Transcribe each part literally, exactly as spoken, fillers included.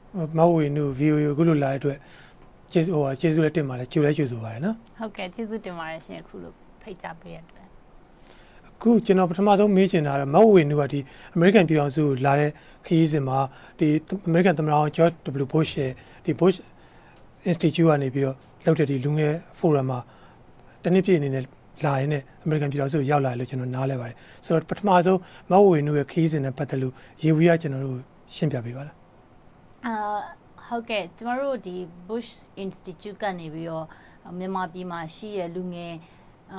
မဝေနု V O A ကိုခုလိုလာတဲ့အတွက်ကျေးဇူးဟိုကျေးဇူးလည်းတင်ပါတယ်ကြိုလည်းကြိုဆိုပါတယ်နော်ဟုတ်ကဲ့ကျေးဇူးတင်ပါတယ်ရှင်အခုလိုဖိတ်ကြားပေးရတဲ့အတွက်အခုကျွန်တော်ပထမဆုံးမေးချင်တာကတော့မဝေနုကဒီအမေရိကန်ပြည်ထောင်စုကိုလာတဲ့ခရီးစဉ်မှာဒီအမေရိကန်သမ္မတအောင် George W Bush ရဲ့ဒီ Bush Institute ကနေပြီးတော့လုပ်တဲ့ဒီလူငယ် forum မှာတနည်းပြည့်အနေနဲ့လာရင်လည်းအမေရိကန်ပြည်ထောင်စုကိုရောက်လာလို့ကျွန်တော်နားလဲပါတယ်ဆိုတော့ပထမဆုံးမဝေနုရဲ့ခရီးစဉ်နဲ့ပတ်သက်လို့ရေဝီကကျွန်တော်တို့ရှင်းပြပေးပါလားအာဟုတ်ကဲ့ကျမတို့ဒီ Bush Institute ကနေပြီးတော့မြန်မာပြည်မှာရှိရလူငယ်အာ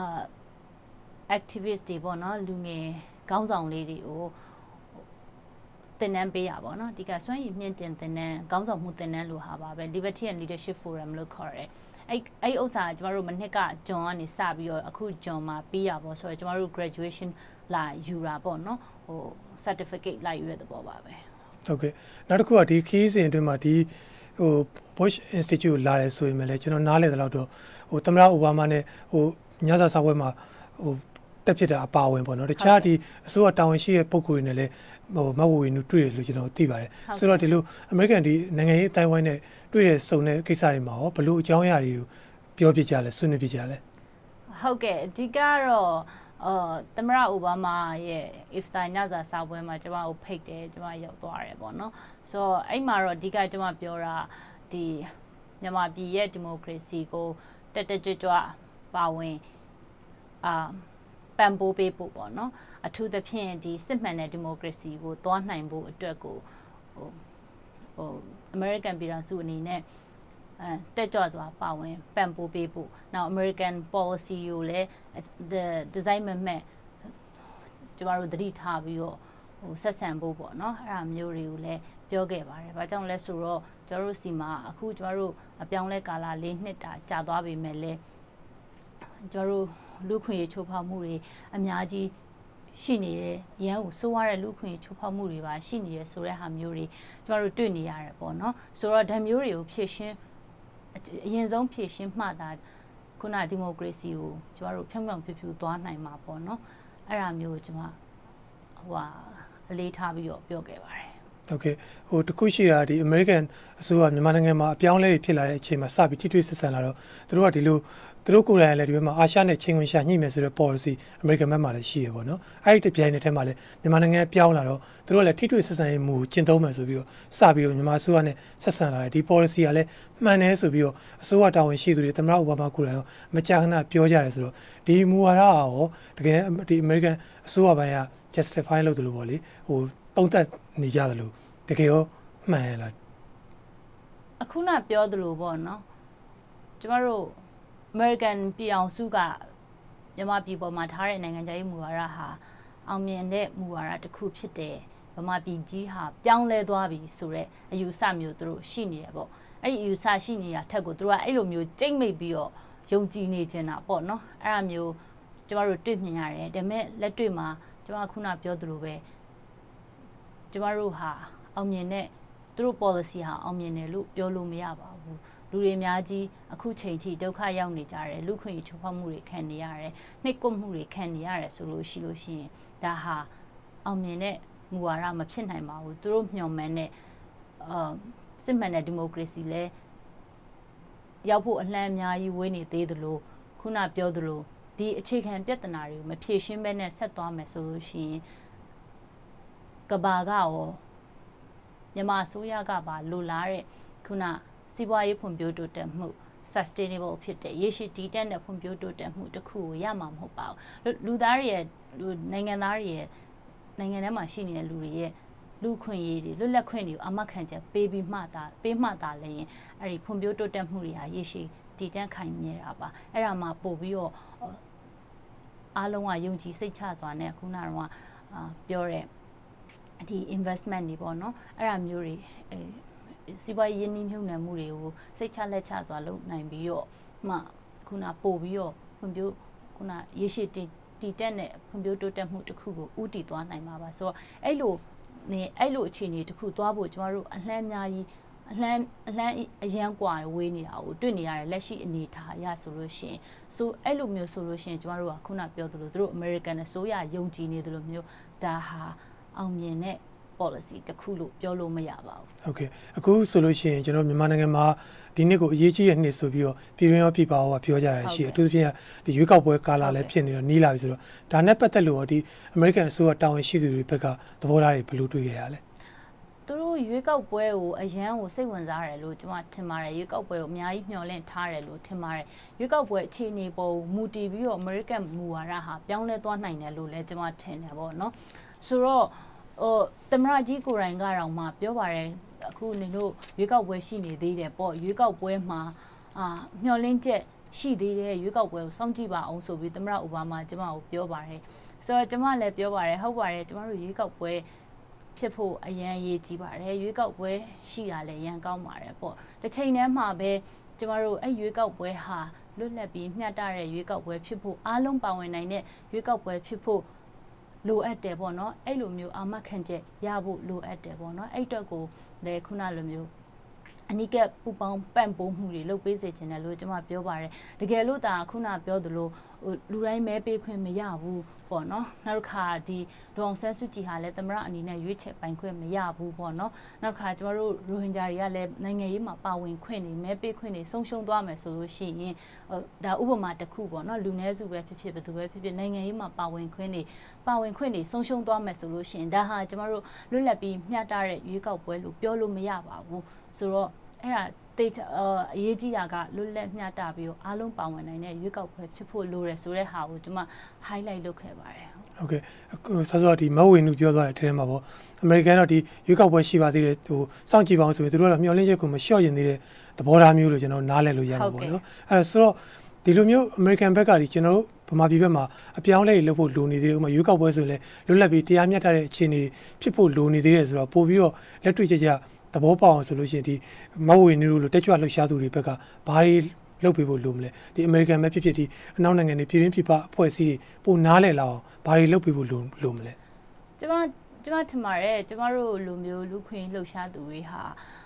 activist တွေပေါ့နော်လူငယ်ခေါင်းဆောင်လေးတွေကိုတင်နန်းပေးရပါတော့ဒီကစွမ်းရည်မြင့်တင်တင်နန်းခေါင်းဆောင်မှုတင်နန်းလို့ဟာပါပဲ Liberty and Leadership Forum လို့ခေါ်တယ်အဲ့အဲ့ဥစ္စာကျမတို့မနှစ်ကဂျွန်ကနေစပြီးတော့အခုဂျွန်မှာပြီးရပါဆိုတော့ကျမတို့ graduation လာယူတာပေါ့နော်ဟို certificate လာယူရတဲ့ပေါ့ပါပဲဟုတ်ကဲ့နောက်တစ်ခုကဒီခီးစဉ်အတွင်းမှာဒီဟို Bush Institute လာတယ်ဆိုရင်လည်းကျွန်တော်နားလဲတဲ့လောက်တော့ဟိုသမ္မတအိုဘားမားနဲ့ဟိုညစာစာပွဲမှာဟိုတက်ဖြစ်တာအပါဝင်ပေါ့နော်တခြားဒီအစိုးရတာဝန်ရှိတဲ့ပုဂ္ဂိုလ်တွေနဲ့လည်းဟိုမဝေနုတွေ့တယ်လို့ကျွန်တော်သိပါတယ်ဆိုတော့ဒီလိုအမေရိကန်ဒီနိုင်ငံရေးအတိုင်းဝိုင်းနဲ့တွေ့တဲ့စုံတဲ့ကိစ္စတွေမှာရောဘလို့အကြောင်းအရာတွေကိုပြောပြကြလဲဆွေးနွေးပြကြလဲဟုတ်ကဲ့အဓိကတော့အော်သမ္မတအိုဘားမားရဲ့ iftar ညစာစာပွဲမှာကျွန်မကိုဖိတ်တယ်ကျွန်မရောက်သွားတယ်ပေါ့နော်ဆိုတော့အဲ့မှာတော့အဓိကကျွန်မပြောတာဒီမြန်မာပြည်ရဲ့ဒီမိုကရေစီကိုတက်တက်ကြွကြွပါဝင်အာပံ့ပိုးပေးဖို့ပေါ့နော်အထူးသဖြင့်ဒီစစ်မှန်တဲ့ဒီမိုကရေစီကိုတွားနိုင်ဖို့အတွက်ကိုဟိုဟို American ပြည်ထောင်စုအနေနဲ့အဲတက်ကြွစွာပါဝင်ပံ့ပိုးပေးဖို့နောက် American policy ကိုလည်း the design မဲ့မဲ့ကျမတို့သတိထားပြီးတော့ဟိုဆက်ဆံဖို့ပေါ့နော်အဲ့ဒါမျိုးတွေကိုလည်းပြောခဲ့ပါတယ်။ဘာကြောင့်လဲဆိုတော့ကျမတို့စီမှာအခုကျမတို့အပြောင်းလဲကာလလေးနှစ်တာကြာသွားပြီမဲ့လေကျမတို့လူခွင့်ရေးချိုးဖောက်မှုတွေအများကြီးရှိနေတယ်ရန်ကိုစိုးရတဲ့လူခွင့်ရေးချိုးဖောက်မှုတွေပါရှိနေတယ်ဆိုတဲ့ဟာမျိုးတွေကျမတို့တွေ့နေရတယ်ပေါ့နော်ဆိုတော့ဓာတ်မျိုးတွေကိုဖြည့်ရှင်းအရင်ဆုံးဖြည့်ရှင်းမှသာခုနဒီမိုကရေစီကိုကျမတို့ဖြောင်းဖြောင်းဖြူဖြူသွားနိုင်မှာပေါ့နော်အဲ့ဒါမျိုးကိုကျမဟိုဟာအလေးထားပြီးတော့ပြောခဲ့ပါတယ်ဟုတ်ကဲ့ဟိုတခုရှိတာဒီ American အစိုးရမြန်မာနိုင်ငံမှာအပြောင်းလဲဖြစ်လာတဲ့အချိန်မှာစပြီးထိတွေ့ဆက်ဆံလာတော့သူတို့ကဒီလိုသူတို့ကိုယ်တိုင်လည်းဒီဘက်မှာအာရှနဲ့ချင်းဝင်ရှာညှိမယ်ဆိုတဲ့ policy American ဘက်မှာလည်းရှိရပေါ့နော်အဲ့ဒီတပြိုင်နက်တည်းမှာလည်းမြန်မာနိုင်ငံပြောင်းလာတော့သူတို့ကလည်းထိတွေ့ဆက်ဆံရေးမူကိုကျင့်သုံးမယ်ဆိုပြီးတော့စပြီးတော့မြန်မာအစိုးရနဲ့ဆက်ဆံလာတယ်ဒီ policy ကလည်းမှန်တယ်ဆိုပြီးတော့အစိုးရတာဝန်ရှိသူတွေသမ္မတအိုဘားမားကိုယ်တိုင်ရောမကြာခဏပြောကြတယ်ဆိုတော့ဒီမူဝါဒရောတကယ်ဒီ American အစိုးရပိုင်းက justify လုပ်တယ်လို့ပေါ့လေဟိုပုံသက်နေကြတယ်လို့တကယ်ရောမှန်ရလားအခုနပြောသလိုပေါ့နော်ကျမတို့ American ပြည်အောင်စုကမြန်မာပြည်ပေါ်မှာထားတဲ့နိုင်ငံခြားရေးမူဝါဒဟာအောင်မြင်တဲ့မူဝါဒတစ်ခုဖြစ်တယ်ဗမာပြည်ကြီးဟာပြောင်းလဲသွားပြီဆိုတော့အယူဆမျိုးသူတို့ရှိနေရပေါ့အဲ့ဒီအယူဆရှိနေတာထက်ကိုသူတို့ကအဲ့လိုမျိုးကြိတ်မိတ်ပြီးတော့ယုံကြည်နေကြတာပေါ့နော်အဲ့ဒါမျိုးကျမတို့တွေ့မြင်ရတယ်ဒါပေမဲ့လက်တွေ့မှာကျမခုနပြောသလိုပဲကျမတို့ဟာအောင်မြင်တဲ့သူတို့ policy ဟာအောင်မြင်တယ်လို့ပြောလို့မရပါဘူးလူတွေအများကြီးအခုချိန်ထိဒုက္ခရောက်နေကြတယ်လူခွင့်ရေးချိုးဖောက်မှုတွေခံနေရတယ်နှိပ်ကွပ်မှုတွေခံနေရတယ်ဆိုလို့ရှိလို့ရှိရင်ဒါဟာအောင်မြင်တဲ့မူဝါဒမဖြစ်နိုင်ပါဘူးသူတို့မျှော်မှန်းတဲ့အာစစ်မှန်တဲ့ဒီမိုကရေစီလဲရောက်ဖို့အလှမ်းအများကြီးဝေးနေသေးသလိုခုနပြောသလိုဒီအခြေခံပြဿနာတွေကိုမဖြေရှင်းဘဲနဲ့ဆက်သွားမယ်ဆိုလို့ရှိရင်ကဘာကရောမြန်မာအစိုးရကပါလိုလားတဲ့ခုနစီးပွားရေးဖွံ့ဖြိုးတိုးတက်မှု sustainable ဖြစ်တဲ့ရေရှည်တည်တံ့တဲ့ဖွံ့ဖြိုးတိုးတက်မှုတစ်ခုကိုရမှာမဟုတ်ပါဘူးလူသားတွေရဲ့နိုင်ငံသားတွေရဲ့နိုင်ငံထဲမှာရှိနေတဲ့လူတွေရဲ့လူခွင့်ရေးတွေလွတ်လပ်ခွင့်တွေကိုအမှတ်ခံချက်ပေးပြီးမှသာပေးမှသာလည်းရင်အဲ့ဒီဖွံ့ဖြိုးတိုးတက်မှုတွေဟာရေရှည်တည်တံ့ခိုင်မြဲတာပါအဲ့ဒါမှပို့ပြီးတော့အားလုံးကယုံကြည်စိတ်ချစွာနဲ့ခုနကတော့ပြောတဲ့ဒီ investment တွေပေါ့နော်အဲ့ဒါမျိုးတွေအဲစီးပွားရေးရင်းနှီးမြှုပ်နှံမှုတွေကိုစိတ်ချလက်ချစွာလုပ်နိုင်ပြီးတော့မှခုနပို့ပြီးတော့ဖွံ့ဖြိုးခုနရေရှည်တည်တည်တက်တဲ့ဖွံ့ဖြိုးတိုးတက်မှုတစ်ခုကိုဥတည်သွားနိုင်မှာပါဆိုတော့အဲ့လိုနေအဲ့လိုအခြေအနေတစ်ခုသွားဖို့ကျမတို့အလှမ်းအများကြီးအလှမ်းအလှမ်းအရန်กว่าဝေးနေတာကိုတွေ့နေရတယ်လက်ရှိအနေထားအရဆိုလို့ရှိရင်ဆိုအဲ့လိုမျိုးဆိုလို့ရှိရင်ကျမတို့ကခုနပြောသလိုသူတို့ American အစိုးရယုံကြည်နေသလိုမျိုးဒါဟာအောင်မြင်တဲ့ policy တခုလို့ပြောလို့မရပါဘူး။ Okay အခုဆိုလို့ရှိရင်ကျွန်တော်မြန်မာနိုင်ငံမှာဒီနှစ်ကိုအရေးကြီးတဲ့နှစ်ဆိုပြီးတော့ပြည်တွင်းရောပြည်ပရောပြောကြတာရှိတယ်အထူးသဖြင့်ဒီရွေးကောက်ပွဲကာလလည်းဖြစ်နေတော့နီးလာပြီဆိုတော့ဒါနဲ့ပတ်သက်လို့ဒီ American အစိုးရတာဝန်ရှိသူတွေဘက်ကသဘောထားတွေဘယ်လိုတွေ့ကြရလဲသူတို့ရွေးကောက်ပွဲကိုအရန်ကိုစိတ်ဝင်စားတယ်လို့ကျွန်မထင်ပါတယ်ရွေးကောက်ပွဲကိုအများကြီးမျှော်လင့်ထားတယ်လို့ထင်ပါတယ်ရွေးကောက်ပွဲအခြေအနေပေါ်မူတည်ပြီးတော့ American မူဝါဒဟာပြောင်းလဲသွားနိုင်တယ်လို့လည်းကျွန်မထင်တယ်ပေါ့နော်ဆိုတော့ဟိုသမရကြီးကိုယ်တိုင်ကတော့မှပြောပါတယ်အခုနေတို့ရွေးကောက်ပွဲရှိနေသေးတယ်ပေါ့ရွေးကောက်ပွဲမှာအာမျှော်လင့်ချက်ရှိသေးတယ်ရွေးကောက်ပွဲကိုစောင့်ကြည့်ပါအောင်ဆိုပြီးသမရအိုဘားမားကျွန်မကိုပြောပါတယ်ဆိုတော့ကျွန်မလည်းပြောပါတယ်ဟုတ်ပါတယ်ကျွန်တော်တို့ရွေးကောက်ပွဲဖြစ်ဖို့အရန်ရေးကြည့်ပါတယ်ရွေးကောက်ပွဲရှိတာလည်းရန်ကောင်းပါတယ်ပေါ့တစ်ချိန်တည်းမှာပဲကျမတို့အဲ့ရွေးကောက်ပွဲဟာလွတ်လပ်ပြီးမျှတတဲ့ရွေးကောက်ပွဲဖြစ်ဖို့အားလုံးပါဝင်နိုင်တဲ့ရွေးကောက်ပွဲဖြစ်ဖို့လိုအပ်တယ်ပေါ့နော်အဲ့လိုမျိုးအာမခံချက်ရဖို့လိုအပ်တယ်ပေါ့နော်အဲ့အတွက်ကိုလည်းခုနလိုမျိုးအနိကပူပေါင်းပန့်ပိုးမှုတွေလုပ်ပေးစေချင်တယ်လို့ကျွန်မပြောပါတယ်တကယ်လို့ဒါခုနပြောသလိုလူတိုင်းမဲပေးခွင့်မရဘူးပေါ့နော်နောက်တစ်ခါဒီဒေါအောင်ဆန်းစုကြည်ဟာလည်းသမရအနေနဲ့ရွေးချယ်ပိုင်ခွင့်မရဘူးပေါ့နော်နောက်တစ်ခါကျမတို့ရိုဟင်ဂျာတွေကလည်းနိုင်ငံရေးမှာပါဝင်ခွင့်နေမဲပေးခွင့်နေဆုံးရှုံးသွားမယ်ဆိုလို့ရှိရင်ဒါဥပမာတစ်ခုပေါ့နော်လူနည်းစုပဲဖြစ်ဖြစ်ဘယ်သူပဲဖြစ်ဖြစ်နိုင်ငံရေးမှာပါဝင်ခွင့်နေပါဝင်ခွင့်နေဆုံးရှုံးသွားမယ်ဆိုလို့ရှိရင်ဒါဟာကျမတို့လွတ်လပ်ပြီးမျှတတဲ့ရွေးကောက်ပွဲလို့ပြောလို့မရပါဘူးဆိုတော့အဲ့ဒါတိတ်အရေးကြီးတာကလွတ်လပ်မျှတပြီးတော့အားလုံးပါဝင်နိုင်တဲ့ရွေးကောက်ပွဲဖြစ်ဖို့လိုတယ်ဆိုတဲ့ဟာကိုကျွန်မ highlight လုပ်ခဲ့ပါတယ်ဟုတ်ကဲ့ဆောစောဒီမဝင်းနုပြောသွားတဲ့အထဲမှာပေါ့အမေရိကန်တော့ဒီရွေးကောက်ပွဲရှိပါသေးတယ်ဟိုစောင့်ကြည့်ပါအောင်ဆိုပြီးသူတို့ကတော့မျှော်လင့်ချက်ကိုမလျှော့ရင်သေးတဲ့သဘောထားမျိုးလို့ကျွန်တော်နားလည်လို့ရမှာပေါ့နော်အဲ့ဒါဆိုတော့ဒီလိုမျိုးအမေရိကန်ဘက်ကဒီကျွန်တော်တို့ဗမာပြည်ဘက်မှာအပြောင်းလဲလုပ်ဖို့လိုနေသေးတယ်ဥပမာရွေးကောက်ပွဲဆိုရင်လည်းလွတ်လပ်ပြီးတရားမျှတတဲ့အခြေအနေဖြစ်ဖို့လိုနေသေးတယ်ဆိုတော့ပို့ပြီးတော့လက်တွေ့ကျကျသဘောပေါက်အောင်ဆိုလို့ရှိရင်ဒီမဝေနေလို့တက်ကြွလှုပ်ရှားသူတွေဘက်ကဘာတွေလုပ်ပေးဖို့လိုမလဲဒီအမေရိကန်ပဲဖြစ်ဖြစ်ဒီအနောက်နိုင်ငံတွေပြည်တွင်းပြည်ပအဖွဲ့အစည်းတွေပိုနားလည်လာအောင်ဘာတွေလုပ်ပေးဖို့လိုလိုမလဲကျမကျမထင်ပါတယ်ကျမတို့လူမျိုးလူခွင့်လှုပ်ရှားသူတွေဟာ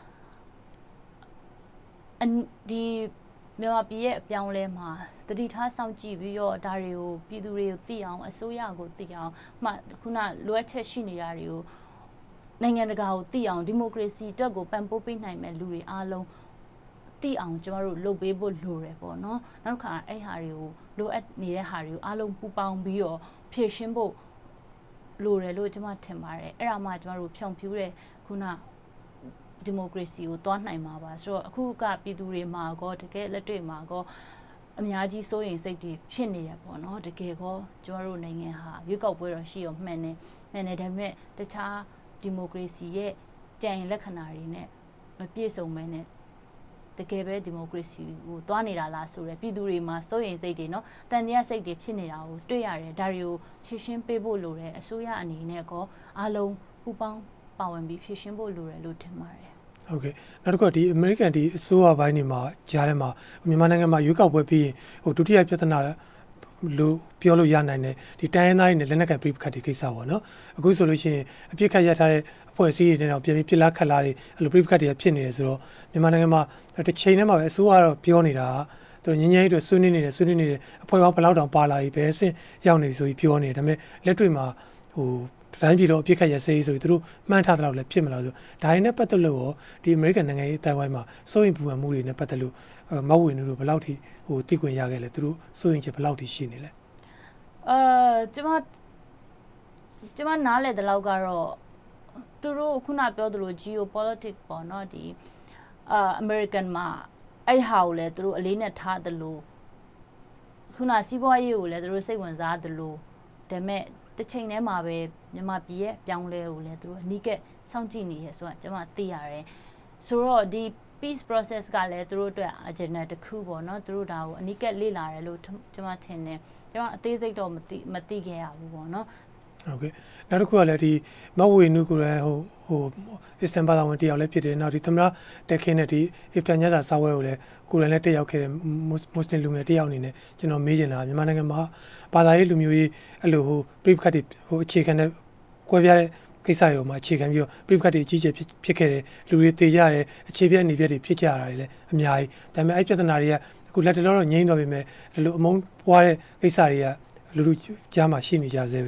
ဒီမြန်မာပြည်ရဲ့အပြောင်းလဲမှာတတိထားစောင့်ကြည့်ပြီးတော့ဒါတွေကိုပြည်သူတွေကိုသိအောင်အစိုးရကိုသိအောင်မှခုနလိုအပ်ချက်ရှိနေတာတွေကိုနိုင်ငံတကာကိုသိအောင်ဒီမိုကရေစီအတွက်ကိုပံ့ပိုးပေးနိုင်မဲ့လူတွေအားလုံးသိအောင်ကျမတို့လုပ်ပေးဖို့လိုတယ်ပေါ့နော်နောက်တစ်ခါအဲ့ဟာတွေကိုလိုအပ်နေတဲ့ဟာတွေကိုအားလုံးပူပေါင်းပြီးတော့ဖြည့်ရှင်းဖို့လိုတယ်လို့ကျမထင်ပါတယ်အဲ့ဒါမှကျမတို့ဖြောင်ဖြူးတဲ့ခုနဒီမိုကရေစီကိုတွားနိုင်မှာပါဆိုတော့အခုကပြည်သူတွေမှာကောတကယ်လက်တွေ့မှာကောအများကြီးစိုးရိမ်စိတ်တွေဖြစ်နေရပေါ့နော်တကယ်ကောကျမတို့နိုင်ငံဟာရွေးကောက်ပွဲတော့ရှိရောမှန်တယ်မှန်တယ်ဒါပေမဲ့တခြားဒီမိုကရေစီရဲ့ကြံရင်လက္ခဏာတွေနဲ့မပြည့်စုံမဲနဲ့တကယ်ပဲဒီမိုကရေစီကိုတွားနေတာလားဆိုရယ်ပြည်သူတွေမှာစိုးရိမ်စိတ်တွေနော်တန်တရားစိတ်တွေဖြစ်နေတာကိုတွေ့ရတယ်ဒါတွေကိုဖြည့်ရှင်းပေးဖို့လိုတယ်အစိုးရအနေနဲ့ကောအားလုံးပူပေါင်းပါဝင်ပြီးဖြည့်ရှင်းဖို့လိုတယ်လို့ထင်ပါတယ်ဟုတ်ကဲ့နောက်တစ်ခုဒီ American ဒီအစိုးရဘိုင်းနေမှာကြားထဲမှာမြန်မာနိုင်ငံမှာရွေးကောက်ပွဲပြီးရင်ဟိုဒုတိယပြဿနာလို့ပြောလို့ရနိုင်တယ်ဒီတိုင်းရင်းသားတွေနဲ့လက်နက်ကန်ပြပခတ်တွေကိစ္စပေါ့နော်အခုဆိုလို့ရှိရင်အပြစ်ခတ်ရထားတဲ့အဖွဲ့အစည်းတွေနဲ့တော့ပြန်ပြီးပြစ်လားခတ်လားတွေအဲ့လိုပြပခတ်တွေဖြစ်နေတယ်ဆိုတော့မြန်မာနိုင်ငံမှာတစ်ချိန်တည်းမှာပဲအစိုးရကတော့ပြောနေတာသူငင်းငင်းတွေဆွေးနွေးနေတယ်ဆွေးနွေးနေတယ်အဖွဲ့ပေါင်းဘယ်လောက်တောင်ပါလာပြီပဲအဆင့်ရောက်နေပြီဆိုပြီးပြောနေတယ်ဒါပေမဲ့လက်တွေ့မှာဟိုတိုင်းပြည်တော့အပြစ်ခတ်ရစေးဆိုပြီးသူတို့မှန်းထားတဲ့လောက်လည်းဖြစ်မလားဆိုဒါရင်းနဲ့ပတ်သက်လို့ဒီ American နိုင်ငံရေးအတိုင်းဝိုင်းမှာစိုးရင်ပူပန်မှုတွေနဲ့ပတ်သက်လို့မဝဝင်တို့ဘယ်လောက်ထိဟိုသိခွင့်ရခဲ့လဲသူတို့စိုးရင်ချက်ဘယ်လောက်ထိရှိနေလဲအဲကျမကျမနားလေတဲ့လောက်ကတော့သူတို့ခုနပြောသလို geopolitics ပေါ့နော်ဒီအာ American မှာအဲ့ဟာကိုလည်းသူတို့အလေးနဲ့ထားသလိုခုနစီးပွားရေးကိုလည်းသူတို့စိတ်ဝင်စားသလိုဒါပေမဲ့တစ်ချိန်တည်းမှာပဲမြန်မာပြည်ရဲ့ပြောင်းလဲကိုလည်းသူတို့အနီးကပ်စောင့်ကြည့်နေရဆိုတော့ကျွန်မသိရတယ်ဆိုတော့ဒီ peace process ကလည်းသူတို့အတွက် agenda တစ်ခုပေါ့နော်သူတို့ဒါကိုအနီးကပ်လေ့လာတယ်လို့ကျွန်မထင်တယ်ကျွန်မအသေးစိတ်တော့မသိမသိခဲ့ရဘူးပေါ့နော်ဟုတ်ကဲ့နောက်တစ်ခုကလည်းဒီမဝေနုကိုလည်းဟိုဟိုအစ္စတန်ဘာသာဝင်တယောက်လည်းဖြစ်တယ်နောက်ဒီသမရတက်ခင်းနဲ့ဒီ iftar ညစာစာဝဲကိုလည်းကိုယ်တိုင်လည်းတက်ရောက်ခဲ့တဲ့မွတ်စလင်လူငယ်တယောက်အနေနဲ့ကျွန်တော်မေးချင်တာမြန်မာနိုင်ငံမှာဘာသာရေးလူမျိုးရေးအဲ့လိုဟိုပြိပခတ်တွေဟိုအခြေခံတဲ့ကွဲပြားတဲ့ကိစ္စတွေမှာအခြေခံပြီးတော့ပြိပခတ်တွေအကြီးကျယ်ဖြစ်ခဲ့တယ်လူတွေတေကြတယ်အခြေပြက်အနေပြက်တွေဖြစ်ကြတာတွေလည်းအများကြီးဒါပေမဲ့အဲ့ပြဿနာတွေကအခုလက်တလောတော့ငြိမ်းသွားပြီမဲ့ဒီလိုအမုန်းပွားတဲ့ကိစ္စတွေကလူလူကြားမှာရှိနေကြသေးပဲ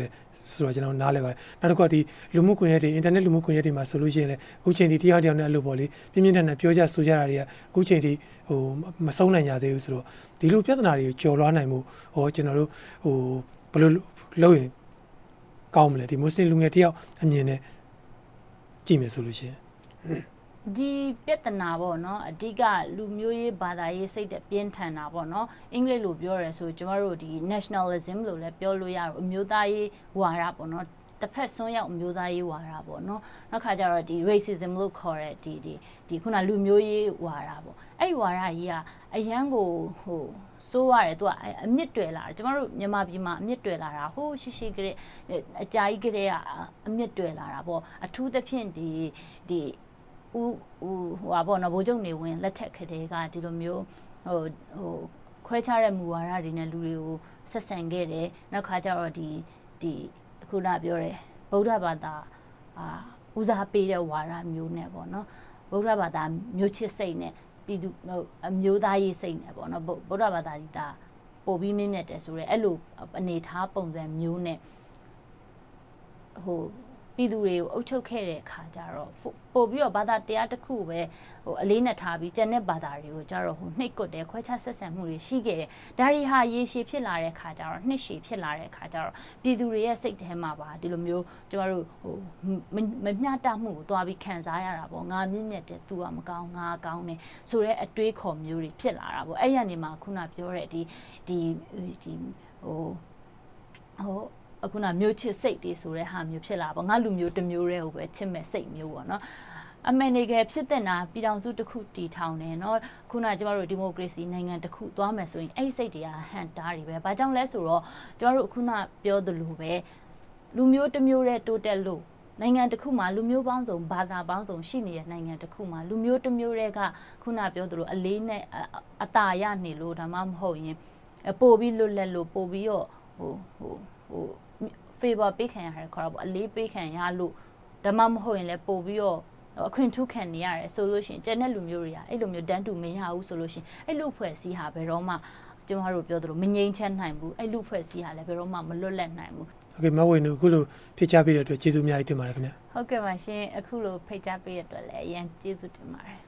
ဆိုတော့ကျွန်တော်နားလဲပါတယ်နောက်တစ်ခုကဒီလူမှုကွန်ရက်တွေ internet လူမှုကွန်ရက်တွေမှာဆိုလို့ရှိရင်လည်းအခုချိန်ဒီတယောက်တယောက်နဲ့အဲ့လိုပေါ့လေပြင်းပြင်းထန်ထန်ပြောကြဆိုကြတာတွေကအခုချိန်ဒီဟိုမဆုံးနိုင်ကြသေးဘူးဆိုတော့ဒီလိုပြဿနာတွေကိုကျော်လွှားနိုင်မှုဟောကျွန်တော်တို့ဟိုဘယ်လိုလုပ်ရင်ကောင်းမလဲဒီမွတ်စလင်လူငယ်တယောက်အမြင်နဲ့ကြည့်မယ်ဆိုလို့ရှိရင်ဒီပြဿနာပေါ့နော်အဓိကလူမျိုးရေးဘာသာရေးစိတ်တဲ့ပြင်းထန်တာပေါ့နော်အင်္ဂလိပ်လိုပြောရဲဆိုကျမတို့ဒီ nationalism လို့လည်းပြောလို့ရတော့အမျိုးသားရေးဝါဒပေါ့နော်တစ်ဖက်ဆုံးရောက်အမျိုးသားရေးဝါဒပေါ့နော်နောက်ခါကျတော့ဒီ racism လို့ခေါ်တဲ့ဒီဒီဒီခုနလူမျိုးရေးဝါဒပေါ့အဲ့ဒီဝါဒကြီးကအရန်ကိုဟိုစိုးရတယ်သူကအမြင့်တွယ်လာတယ်ကျမတို့မြန်မာပြည်မှာအမြင့်တွယ်လာတာဟိုးရှိရှိကလေးအကြာကြီးကလေးကအမြင့်တွယ်လာတာပေါ့အထူးသဖြင့်ဒီဒီဦးဟိုဟာပေါ့နော်ဗိုလ်ချုပ်နေဝင်လက်ထက်ခတဲ့ကဒီလိုမျိုးဟိုဟိုခွဲခြားတဲ့မူဝါဒတွေနဲ့လူတွေကိုဆက်ဆံခဲ့တယ်နောက်ခါကျတော့ဒီဒီခုနပြောတယ်ဗုဒ္ဓဘာသာအာဦးစားပေးတဲ့ဝါဒမျိုးနဲ့ပေါ့နော်ဗုဒ္ဓဘာသာမျိုးချစ်စိတ်နဲ့ပြည်သူအမျိုးသားရေးစိတ်နဲ့ပေါ့နော်ဗုဒ္ဓဘာသာကြီးဒါပို့ပြီးမြင့်မြတ်တယ်ဆိုရဲအဲ့လိုအနေထားပုံစံမျိုးနဲ့ဟိုပြည်သူတွေကိုအုပ်ချုပ်ခဲ့တဲ့အခါကျတော့ပို့ပြီးတော့ဘာသာတရားတစ်ခုပဲဟိုအလေးနဲ့ထားပြီးကျန်တဲ့ဘာသာတွေကိုကျတော့ဟိုနှိပ်ကွက်တယ်ခွဲခြားဆက်ဆံမှုတွေရှိခဲ့တယ်ဒါတွေဟာရေရှည်ဖြစ်လာတဲ့အခါကျတော့နှစ်ရှည်ဖြစ်လာတဲ့အခါကျတော့ပြည်သူတွေရဲ့စိတ်ထဲမှာပါဒီလိုမျိုးကျမတို့ဟိုမမျှတမှုကိုတွားပြီးခံစားရတာပေါ့ငါမြင့်မြတ်တယ်သူကမကောင်းငါကောင်းတယ်ဆိုတော့အတွေးခေါ်မျိုးတွေဖြစ်လာတာပေါ့အဲ့ရနေမှာခုနပြောတဲ့ဒီဒီဒီဟိုဟိုအခုနမျိုးချစ်စိတ်တွေဆိုတဲ့ဟာမျိုးဖြစ်လာပေါ့ငါလူမျိုးတစ်မျိုးတည်းကိုပဲချစ်မဲ့စိတ်မျိုးပေါ့နော်အမေရိကန်ဖြစ်တဲ့နာပြည်ထောင်စုတစ်ခုတည်ထောင်တယ်เนาะခုနကျမတို့ဒီမိုကရေစီနိုင်ငံတစ်ခုသွားမယ်ဆိုရင်အဲ့ဒီစိတ်တွေကဟန်တားတွေပဲဘာကြောင့်လဲဆိုတော့ကျမတို့ခုနပြောသလိုပဲလူမျိုးတစ်မျိုးတည်းတိုးတက်လို့နိုင်ငံတစ်ခုမှာလူမျိုးပေါင်းစုံဘာသာပေါင်းစုံရှိနေတဲ့နိုင်ငံတစ်ခုမှာလူမျိုးတစ်မျိုးတည်းကခုနပြောသလိုအလေးနဲ့အတာရနေလို့ဒါမှမဟုတ်ရင်ပို့ပြီးလွတ်လပ်လို့ပို့ပြီးတော့ဟိုဟိုဟိုfavor ပေးခံရတယ်ခေါ်တော့ပေါ့အလေးပေးခံရလို့ဒါမှမဟုတ်ရင်လည်းပို့ပြီးတော့အခွင့်ထူးခံနေရတယ်ဆိုလို့ရှိရင်ကျန်တဲ့လူမျိုးတွေကအဲ့လိုမျိုးတန်းတူမရဘူးဆိုလို့ရှိရင်အဲ့လူဖွဲ့စည်းဟာဘယ်တော့မှကျမတို့ပြောသလိုမငြိမ်းချမ်းနိုင်ဘူးအဲ့လူဖွဲ့စည်းဟာလည်းဘယ်တော့မှမလွတ်လပ်နိုင်ဘူးโอเคမဝေနုအခုလိုဖိတ်ကြားပေးတဲ့အတွက်ကျေးဇူးအများကြီးတင်ပါတယ်ခင်ဗျဟုတ်ကဲ့ပါရှင်အခုလိုဖိတ်ကြားပေးတဲ့အတွက်လည်းအရင်ကျေးဇူးတင်ပါတယ်